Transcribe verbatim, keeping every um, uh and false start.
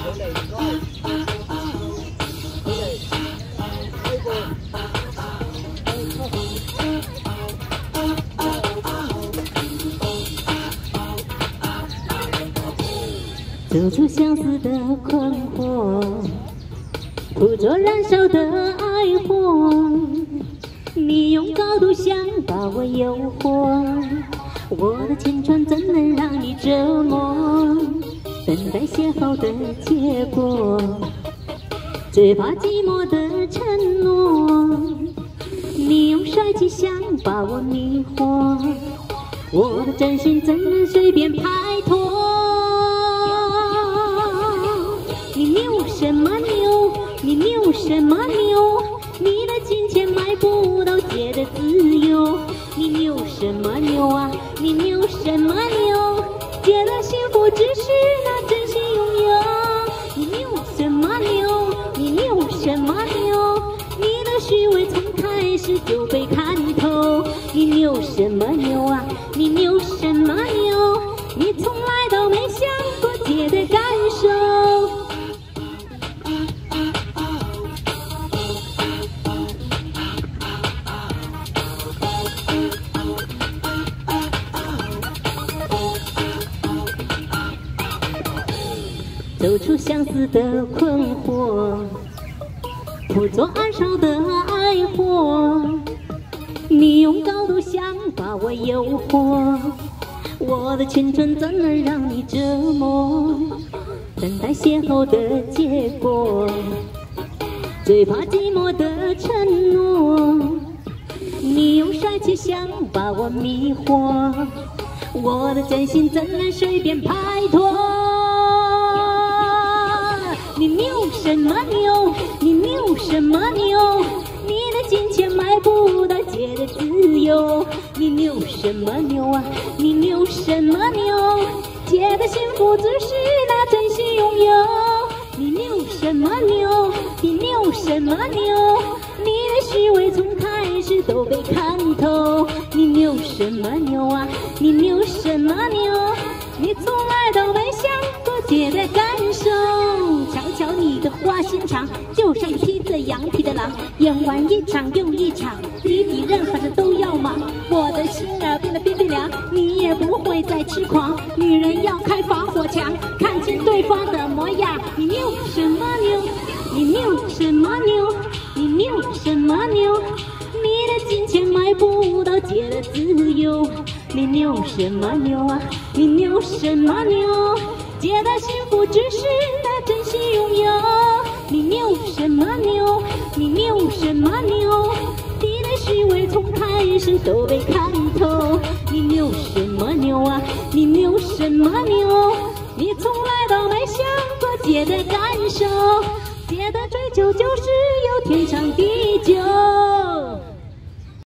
走出相思的困惑，捕捉燃烧的爱火。你用高度想把我诱惑，我的青春怎能让你折磨？等待邂逅的结果，最怕寂寞的承诺。你用帅气想把我迷惑，我的真心怎能随便拍拖？你牛什么牛？你牛什么牛？你的金钱买不到姐的自由。你牛什么牛啊？你牛什么牛？姐的幸福只是那真心拥有。你牛什么牛？你牛什么牛？你的虚伪从开始就被看透。你牛什么牛啊？你牛什么牛？你从来都没想过姐的感受。走出相思的困惑，捕捉燃烧的爱火。你用高度想把我诱惑，我的青春怎能让你折磨？等待邂逅的结果，最怕寂寞的承诺。你用帅气想把我迷惑，我的真心怎能随便拍拖？你牛什么牛？你牛什么牛？你的金钱买不到姐的自由。你牛什么牛啊？你牛什么牛？姐的幸福只是那真心拥有。你牛什么牛？你牛什么牛？你的虚伪从开始都被看透。你牛什么牛啊？你牛什么牛？你从来都没想过姐的感受。瞧瞧你的花心肠，就像披着羊皮的狼，演完一场又一场，你比任何人都要忙。我的心儿变得冰冰凉，你也不会再痴狂。女人要开防火墙，看清对方的模样。你牛什么牛？你牛什么牛？你牛什么牛？你的金钱买不到姐的自由。你牛什么牛啊？你牛什么牛？姐的幸福只是那真心拥有。你牛什么牛？你牛什么牛？你的虚伪从开始都被看透。你牛什么牛啊？你牛什么牛？你从来都没想过姐的感受。姐的追求就是有天长地久。